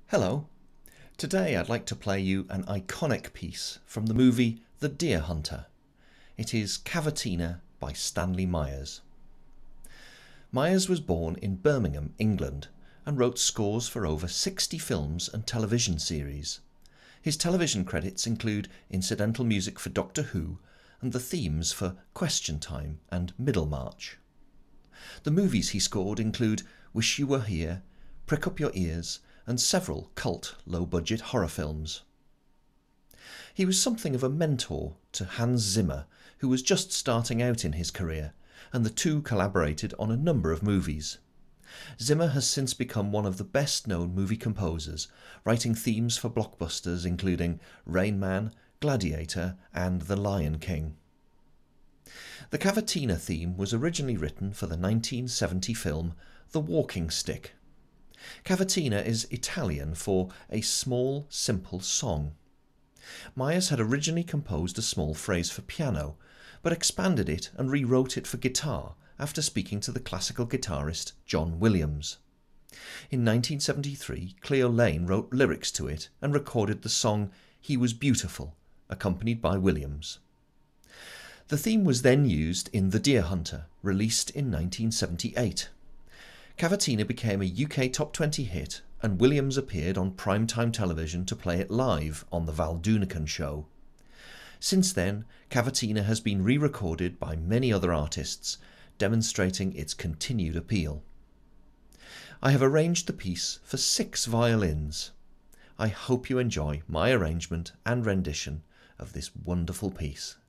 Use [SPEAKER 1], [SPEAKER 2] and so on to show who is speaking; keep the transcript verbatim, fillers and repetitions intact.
[SPEAKER 1] Hello. Today I'd like to play you an iconic piece from the movie The Deer Hunter. It is Cavatina by Stanley Myers. Myers was born in Birmingham, England, and wrote scores for over sixty films and television series. His television credits include incidental music for Doctor Who and the themes for Question Time and Middlemarch. The movies he scored include Wish You Were Here, Prick Up Your Ears, and several cult low-budget horror films. He was something of a mentor to Hans Zimmer, who was just starting out in his career, and the two collaborated on a number of movies. Zimmer has since become one of the best-known movie composers, writing themes for blockbusters including Rain Man, Gladiator, and The Lion King. The Cavatina theme was originally written for the nineteen seventy film The Walking Stick. Cavatina is Italian for a small, simple song. Myers had originally composed a small phrase for piano, but expanded it and rewrote it for guitar after speaking to the classical guitarist John Williams. In nineteen seventy-three, Cleo Laine wrote lyrics to it and recorded the song He Was Beautiful, accompanied by Williams. The theme was then used in The Deer Hunter, released in nineteen seventy-eight. Cavatina became a U K top twenty hit, and Williams appeared on primetime television to play it live on The Val Doonican Show. Since then, Cavatina has been re-recorded by many other artists, demonstrating its continued appeal. I have arranged the piece for six violins. I hope you enjoy my arrangement and rendition of this wonderful piece.